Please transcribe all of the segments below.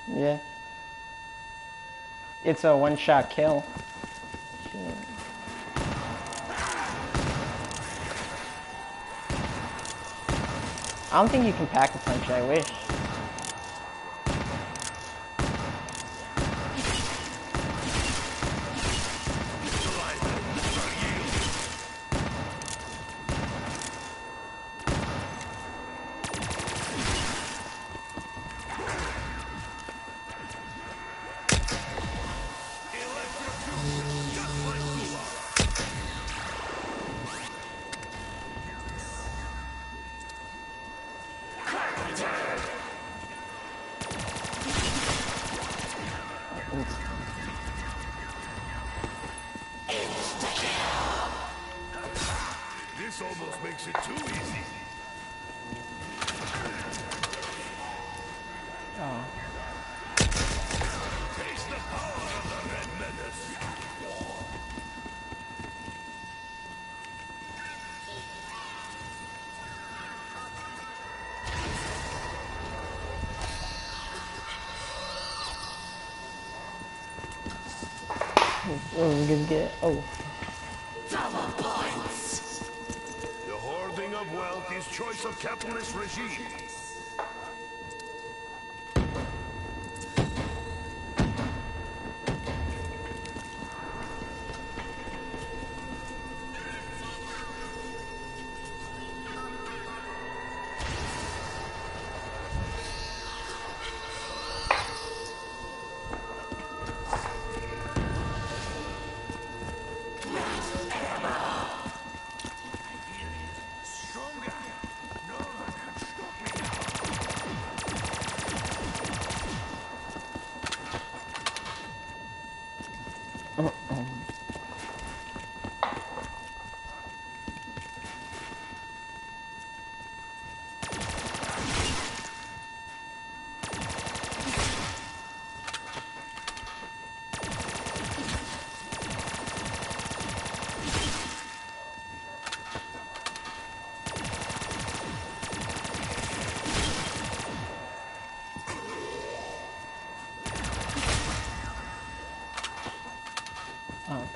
Yeah. It's a one-shot kill. Shit. I don't think you can pack a punch, I wish. This almost makes it too easy. Oh. Taste the power of the Red Menace. What are we gonna get? Oh. Double points. The hoarding of wealth is choice of capitalist regime. Oh, okay.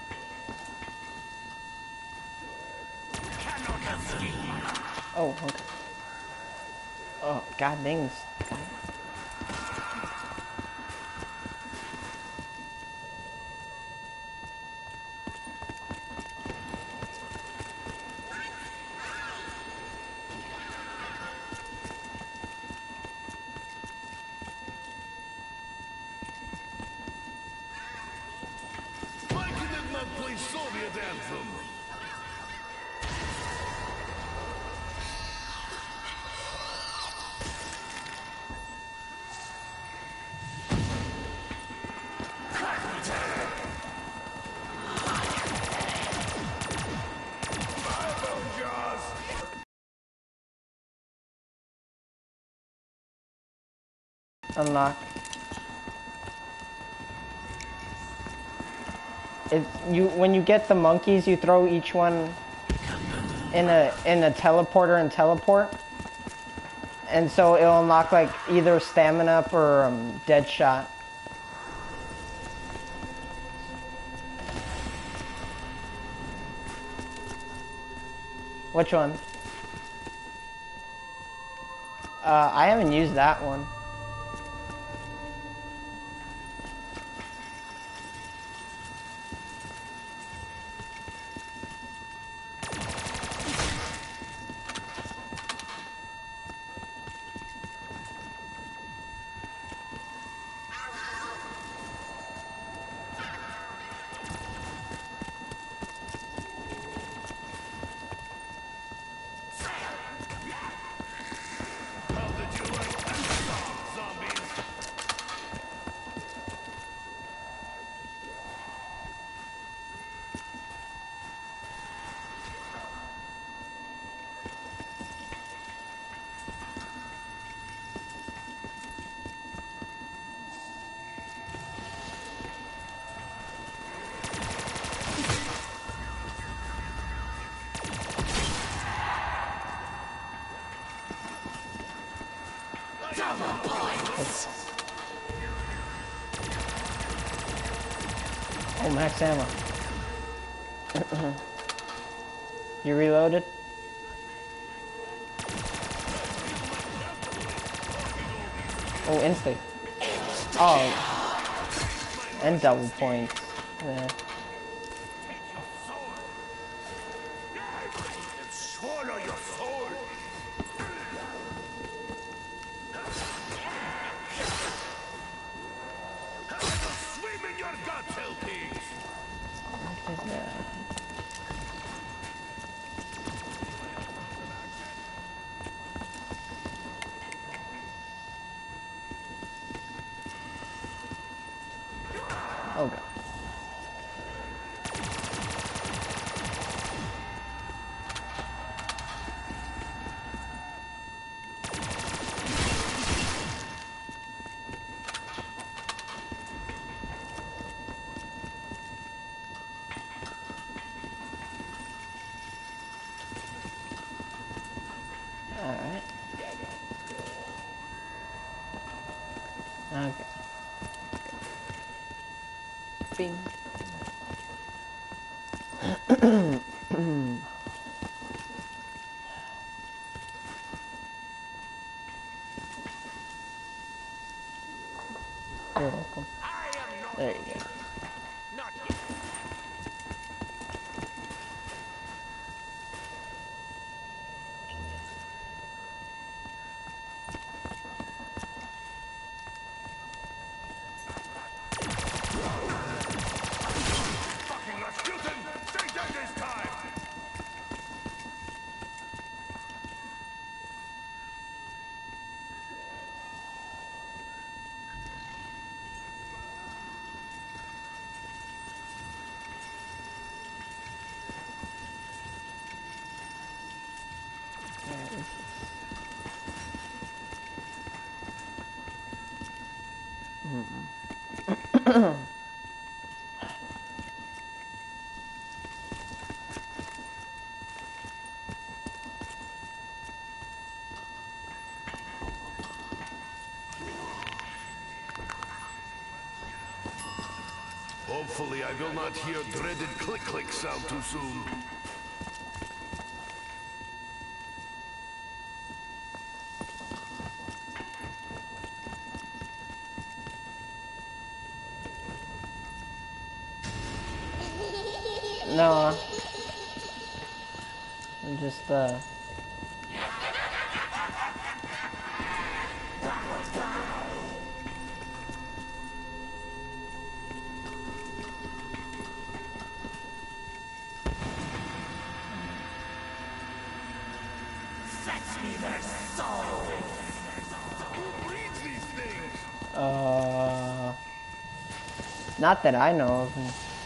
Oh, okay. Oh, god dang this. God. Why can it not play Soviet anthem? Unlock. When you get the monkeys, you throw each one in a teleporter and teleport, and so it'll unlock like either stamina up or dead shot. Which one? I haven't used that one. How did you like that song, zombies? Double points. Oh, max ammo. You reloaded? Oh, instinct. Oh. And double points. Yeah. Swallow your soul. Swim in your guts, Hellpigs. Oh god. Alright. Okay. Bing. You're welcome. There you go. Not yet. Fucking Rasputin! Stay dead this time! Hopefully I will not hear dreaded click-click sound too soon. No. I'm just, Fetch me their souls! Who breeds these things? not that I know of.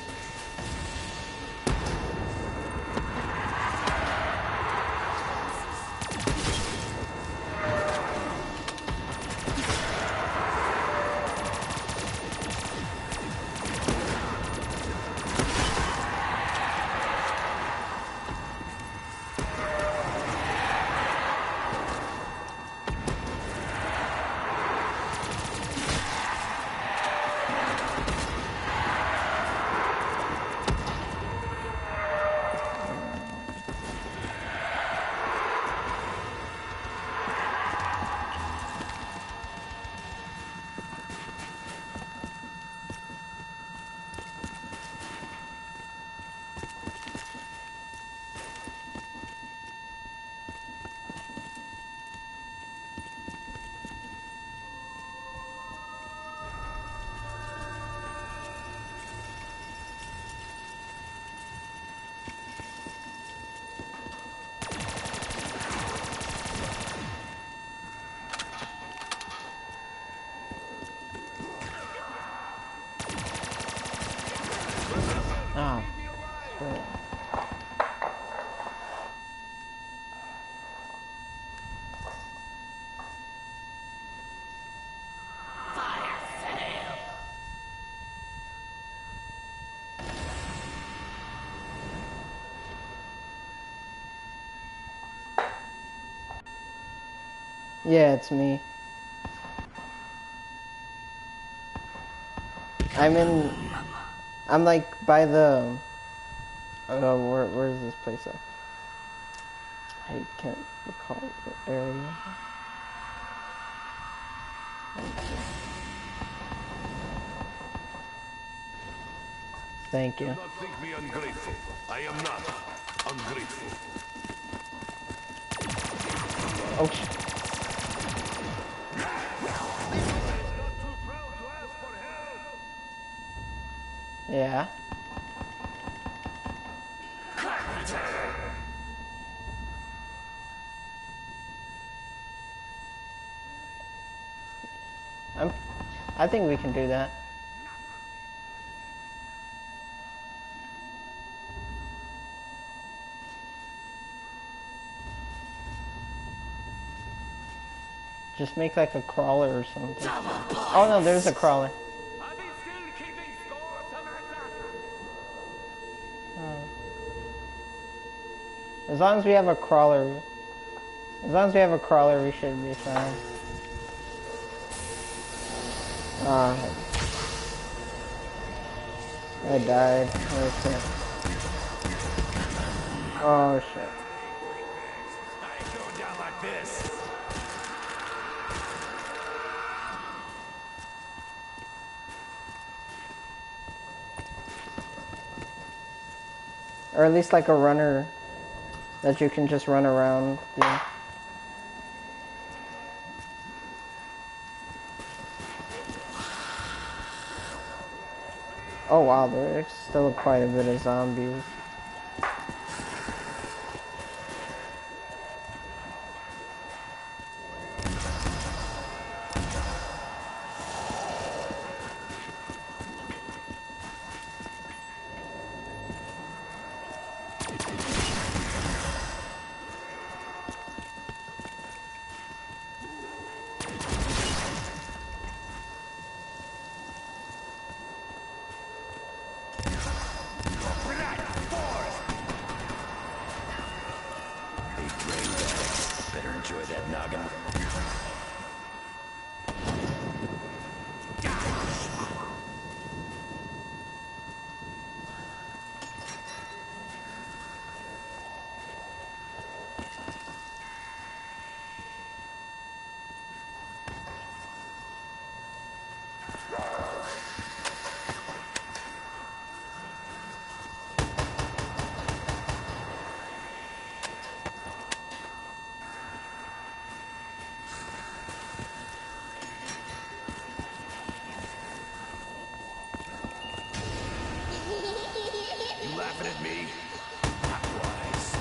Ah. Cool. Yeah, it's me. I'm like by the. Where's this place at? I can't recall the area. Thank you. Do not think me ungrateful. I am not ungrateful. Oh. Not too proud to ask for help. Yeah. I think we can do that. Just make like a crawler or something. Oh no, there's a crawler. As long as we have a crawler, we should be fine. I died. Okay. Oh shit. I ain't going down like this. Or at least like a runner that you can just run around. Yeah. Oh wow, there's still quite a bit of zombies. Better enjoy that noggin. You laughing at me? Not wise.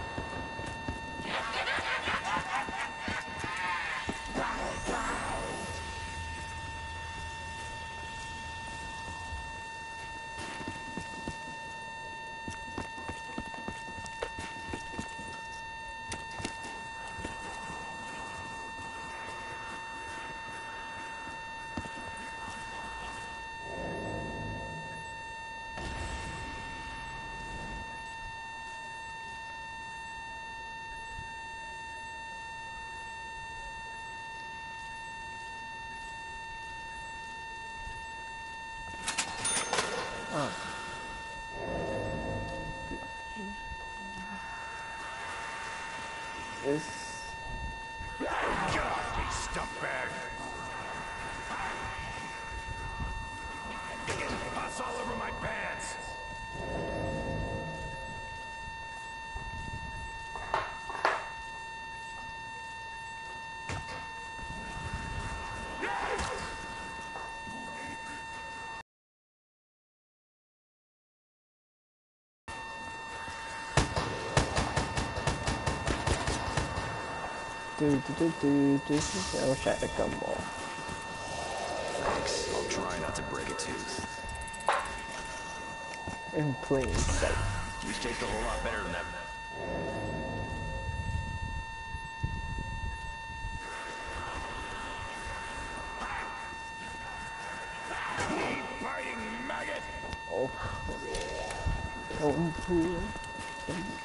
This. Get off me, stumpbag! Pus all over my pants! I wish I had a gumball. Thanks. I'll try not to break a tooth. In plain sight. You tastes a whole lot better than that. Biting maggot! Oh.